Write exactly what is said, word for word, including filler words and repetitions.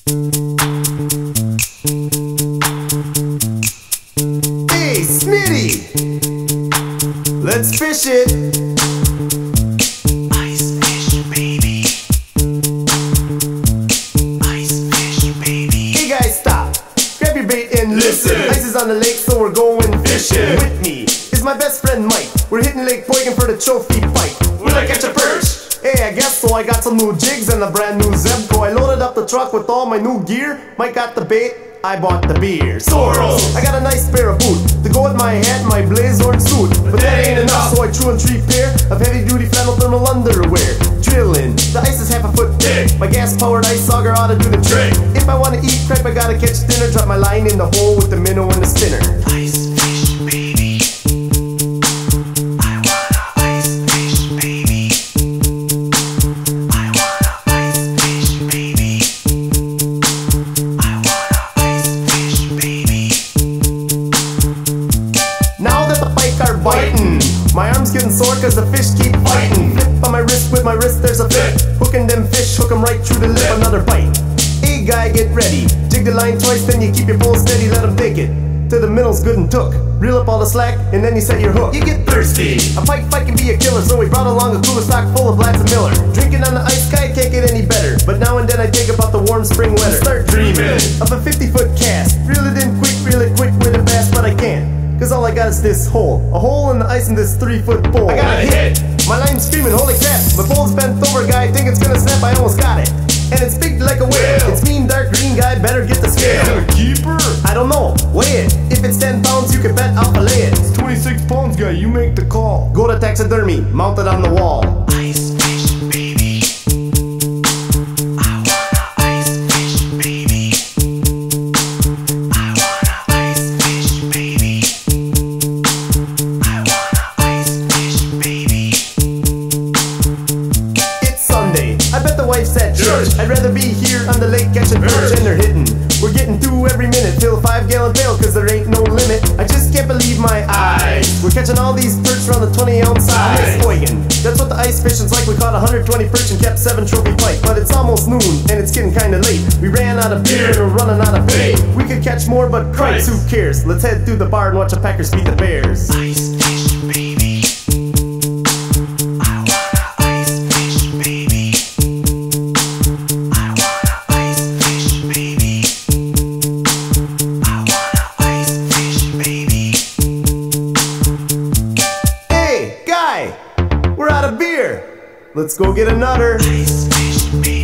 Hey, Smitty! Let's fish it! Ice fish, baby. Ice fish, baby. Hey guys, stop! Grab your bait and listen! Ice is on the lake, so we're going fishing! With me is my best friend Mike. We're hitting Lake Boygan for the trophy fight. Will I catch a perch? Hey, I guess so. I got some new jigs and a brand new Zebco. I loaded up the truck with all my new gear. Mike got the bait, I bought the beer. Soros! I got a nice pair of boots to go with my hat and my Blazorn suit. But that ain't enough, so I threw in three pair of heavy duty flannel thermal underwear. Drilling, the ice is half a foot thick. My gas powered ice auger ought to do the trick. If I wanna eat crap, I gotta catch dinner. Drop my line in the hole with the minnow and the spinner. Ice fish, baby. I wanna ice fish, baby. I wanna ice fish, baby. I wanna ice fish, baby. Now that the pike are biting, my arm's getting sore cause the fish keep fighting. Flip on my wrist, with my wrist there's a flip. Hooking them fish, hook 'em right through the lip. Another bite. Hey guy, get ready. Jig the line twice, then you keep your pole steady. Let 'em take it till the middle's good and took. Reel up all the slack, and then you set your hook. You get thirsty. A pike fight can be a killer, so we brought along a cooler stock full of Blatz and Miller. Drinking on the ice, guy can't get any better. But now and then I think about the warm spring weather. Start dreaming of a fifty foot cast. Reel it in quick, reel it quick with a bass, but I can't. Cause all I got is this hole. A hole in the ice in this three foot bowl. I got a hit. My line's screaming, holy crap. My pole's bent over, guy, I think it's gonna snap. I almost got it. And it's big like a whale. It's mean, dark green, guy, better get the scale. Is it a keeper? I don't know, weigh it. If it's ten pounds, you can bet I'll fillet it. It's twenty-six pounds, guy. You make the call. Go to taxidermy, mount it on the wall. Ice fish, baby. I wanna ice fish, baby. I wanna ice fish, baby. I wanna ice fish, baby. It's Sunday, I bet the wife's at church. I'd rather be here on the lake catching perch. And they're hitting, we're getting through every minute. Fill a five gallon pail cause there ain't no limit. I just can't believe my eyes. We're catching all these perch around the twenty ounce size. Boygan, that's what the ice fishing's like. We caught one hundred twenty perch and kept seven trophy pike. But it's almost noon and it's getting kinda late. We ran out of beer and we're running out of bait. We could catch more but Christ, who cares? Let's head through the bar and watch the Packers beat the Bears. Ice fish, baby. I wanna ice fish, baby. I wanna ice fish, baby. I wanna ice fish, baby. Hey, guy, we're out of beer. Let's go get another. Ice fish, baby.